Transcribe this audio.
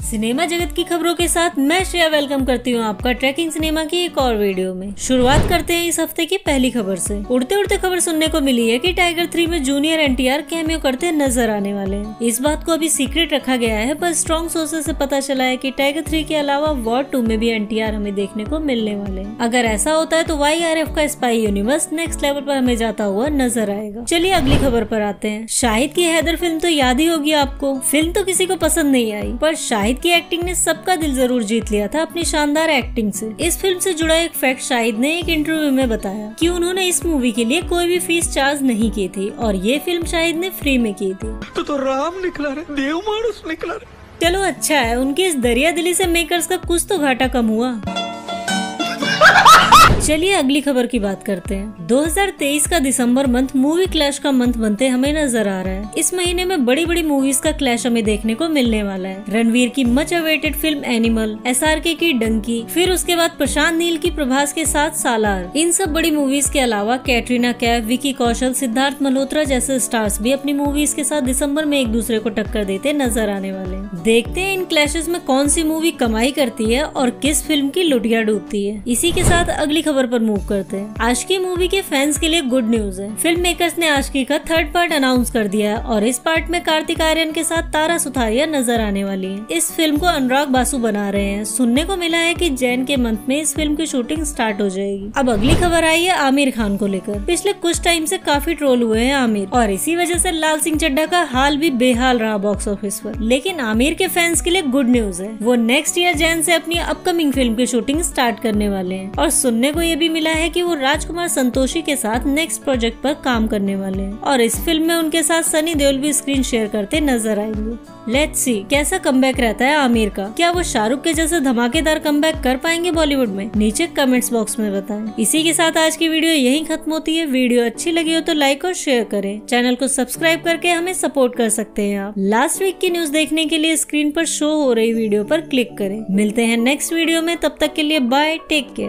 Cinema जगत की खबरों के साथ मैं श्रेया वेलकम करती हूँ आपका ट्रैकिंग सिनेमा की एक और वीडियो में। शुरुआत करते हैं इस हफ्ते की पहली खबर से। उड़ते उड़ते खबर सुनने को मिली है कि टाइगर 3 में जूनियर एनटीआर कैमियो करते नजर आने वाले हैं। इस बात को अभी सीक्रेट रखा गया है, पर स्ट्रॉन्ग सोर्सेस से पता चला है कि टाइगर 3 के अलावा वॉर 2 में भी एनटीआर हमें देखने को मिलने वाले हैं। अगर ऐसा होता है तो YRF का स्पाई यूनिवर्स नेक्स्ट लेवल पर हमें जाता हुआ नजर आएगा। चलिए अगली खबर पर आते हैं। शाहिद की हैदर फिल्म तो याद ही होगी आपको। फिल्म तो किसी को पसंद नहीं आई, पर शाहिद की एक्टिंग ने सबका दिल जरूर जीत लिया था अपनी शानदार एक्टिंग से। इस फिल्म से जुड़ा एक फैक्ट शाहिद ने एक इंटरव्यू में बताया कि उन्होंने इस मूवी के लिए कोई भी फीस चार्ज नहीं की थी और ये फिल्म शाहिद ने फ्री में की थी। तो राम निकला रे, देव मानुस निकला रे। चलो अच्छा है, उनकी इस दरिया दिली से मेकर्स का कुछ तो घाटा कम हुआ। चलिए अगली खबर की बात करते हैं। 2023 का दिसंबर मंथ मूवी क्लैश का मंथ बनते हमें नजर आ रहा है। इस महीने में बड़ी बड़ी मूवीज का क्लैश हमें देखने को मिलने वाला है। रणवीर की much awaited film Animal, SRK की डंकी, फिर उसके बाद प्रशांत नील की प्रभास के साथ सालार। इन सब बड़ी मूवीज के अलावा कैटरीना कैफ, विकी कौशल, सिद्धार्थ मल्होत्रा जैसे स्टार्स भी अपनी मूवीज के साथ दिसंबर में एक दूसरे को टक्कर देते नजर आने वाले हैं। देखते हैं इन क्लैशेस में कौन सी मूवी कमाई करती है और किस फिल्म की लुटिया डूबती है। इसी के साथ अगली खबर पर मूव करते हैं। आशिकी मूवी के फैंस के लिए गुड न्यूज है। फिल्म मेकर्स ने आशिकी का 3rd पार्ट अनाउंस कर दिया है और इस पार्ट में कार्तिक आर्यन के साथ तारा सुतारिया नजर आने वाली है। इस फिल्म को अनुराग बासु बना रहे हैं। सुनने को मिला है कि जैन के मंथ में इस फिल्म की शूटिंग स्टार्ट हो जाएगी। अब अगली खबर आई है आमिर खान को लेकर। पिछले कुछ टाइम से काफी ट्रोल हुए हैं आमिर, और इसी वजह से लाल सिंह चड्ढा का हाल भी बेहाल रहा बॉक्स ऑफिस पर। लेकिन आमिर के फैंस के लिए गुड न्यूज है। वो नेक्स्ट ईयर जैन से अपनी अपकमिंग फिल्म की शूटिंग स्टार्ट करने वाले हैं और सुनने को ये भी मिला है कि वो राजकुमार संतोषी के साथ नेक्स्ट प्रोजेक्ट पर काम करने वाले हैं और इस फिल्म में उनके साथ सनी देओल भी स्क्रीन शेयर करते नजर आएंगे। लेट्स सी कैसा कमबैक रहता है आमिर का। क्या वो शाहरुख के जैसे धमाकेदार कमबैक कर पाएंगे बॉलीवुड में? नीचे कमेंट्स बॉक्स में बताएं। इसी के साथ आज की वीडियो यहीं खत्म होती है। वीडियो अच्छी लगी हो तो लाइक और शेयर करें। चैनल को सब्सक्राइब करके हमें सपोर्ट कर सकते हैं आप। लास्ट वीक की न्यूज देखने के लिए स्क्रीन पर शो हो रही वीडियो पर क्लिक करें। मिलते हैं नेक्स्ट वीडियो में, तब तक के लिए बाय, टेक केयर।